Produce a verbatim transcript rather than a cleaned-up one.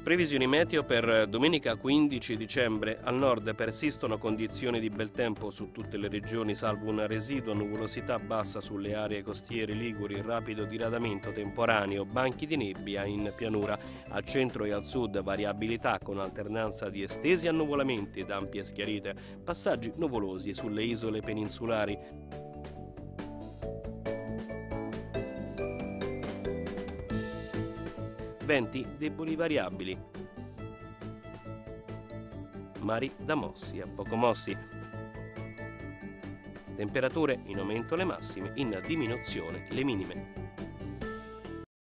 Previsioni meteo per domenica quindici dicembre. Al nord persistono condizioni di bel tempo su tutte le regioni, salvo una residua nuvolosità bassa sulle aree costiere liguri, rapido diradamento temporaneo, banchi di nebbia in pianura. Al centro e al sud variabilità con alternanza di estesi annuvolamenti ed ampie schiarite, passaggi nuvolosi sulle isole peninsulari. Venti deboli variabili. Mari da mossi a poco mossi. Temperature in aumento le massime, in diminuzione le minime.